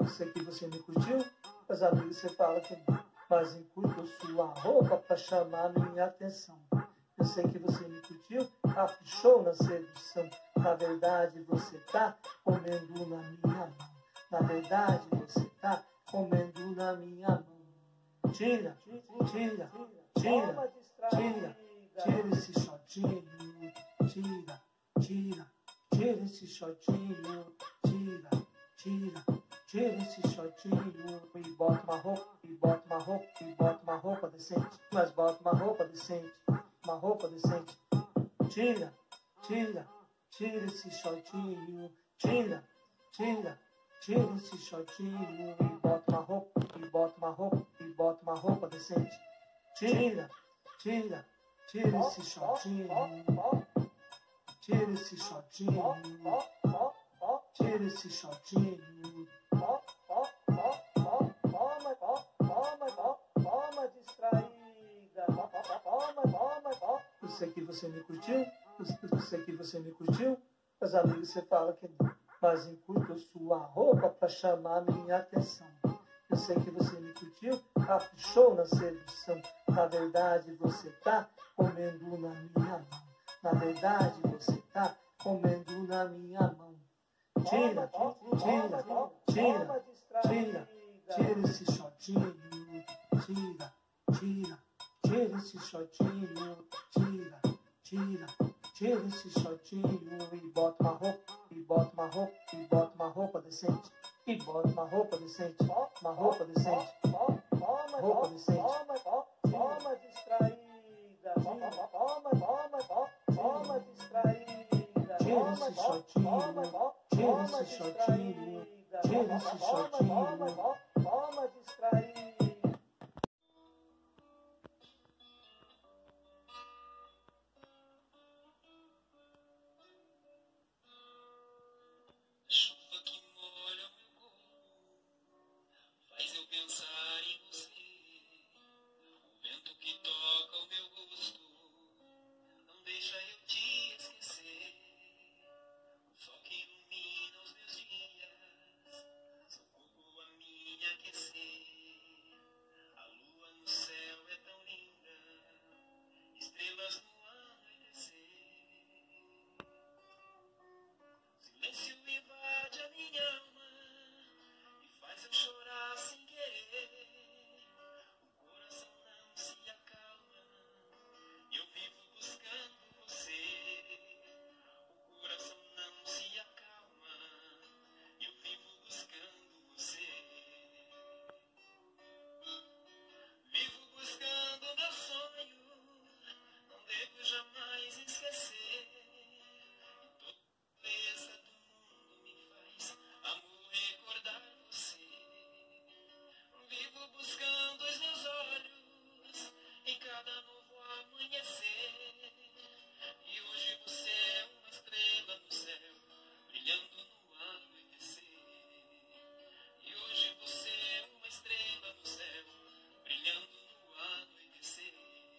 Eu sei que você me curtiu, mas amigo, você fala que não. Mas encurta sua roupa pra chamar minha atenção. Eu sei que você me curtiu, caprichou na sedução. Na verdade, você tá comendo na minha mão. Na verdade, você tá comendo na minha mão. Tira, tira, tira, tira, tira esse shortinho. Tira, tira, tira esse shortinho. Tira, tira, tira esse shortinho. E bota uma roupa, e bota uma roupa, e bota uma roupa decente. Mas bota uma roupa decente, uma roupa decente. Tira, tira, tira esse shortinho. Tira, tira, tira esse shortinho. E bota uma roupa, e bota uma roupa, e bota uma roupa decente. Tira, tira, tira esse shortinho. Tira esse shortinho. Tira esse shortinho. Toma distraída. Eu sei que você me curtiu. Eu sei que você me curtiu. Mas amigo, você fala que não. Mas encurta sua roupa pra chamar minha atenção. Eu sei que você me curtiu, caprichou na sedução. Na verdade, você tá comendo na minha mão. Na verdade, você tá comendo na minha mão. Tira, tira, tira, tira, tira esse shortinho. Tira, tira, tira esse shortinho. Tira, tira, tira esse shortinho. E bota uma roupa, e bota uma roupa, e bota uma roupa decente. E bota uma roupa decente, uma roupa decente, roupa decente. Toma distraída, toma distraída. Tira esse shortinho, tira esse shortinho, tira esse shortinho. Toma distraída. Chuva que molha o meu corpo faz eu pensar em você. O vento que toca o meu rosto não deixa eu te esquecer. O sol que ilumina os meus dias, seu corpo a me aquecer. A lua no céu é tão linda, estrelas no anoitecer. Silêncio invade a minha alma e faz eu chorar sem querer. O coração não se acalma e eu vivo buscando você. O coração não se acalma e eu vivo buscando você. Vivo buscando meu sonho, não devo jamais esquecer. Beleza do mundo me faz amor recordar você. Vivo buscando os meus olhos em cada novo amanhecer. E hoje você é uma estrela no céu, brilhando no anoitecer. E hoje você é uma estrela no céu, brilhando no anoitecer.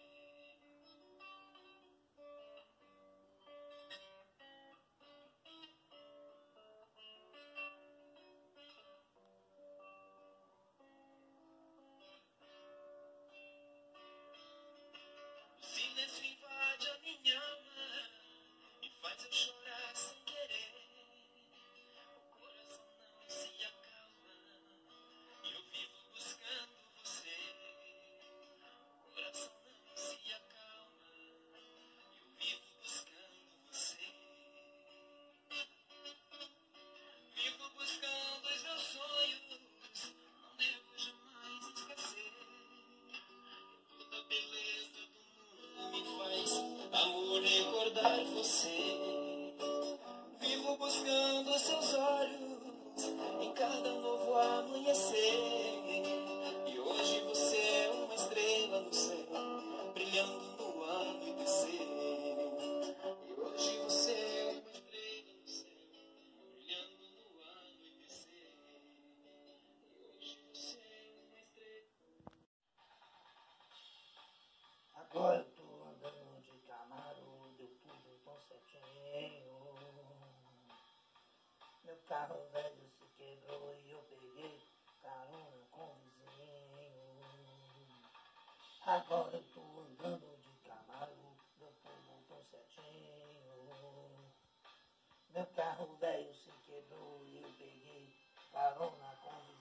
O silêncio invade a minha alma e faz eu chorar sem querer. O coração não se acalma e eu vivo buscando você. O coração não se acalma e eu vivo buscando você. Vivo buscando os meus sonhos, não devo jamais esquecer. Toda a beleza do mundo me faz amor recordar você. Vivo buscando seus olhos em cada novo amanhecer. E hoje você é uma estrela no céu, brilhando no anoitecer. E hoje você é uma estrela no céu, brilhando no anoitecer. E hoje você é uma estrela. Agora eu tô andando de Camaro, deu tudo tão certinho. Meu carro velho se quebrou e eu peguei Agora eu tô andando de Camaro, eu tô tão certinho. Meu carro velho se quebrou e eu peguei carona com o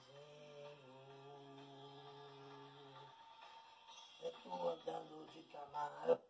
vizinho. Eu tô andando de Camaro.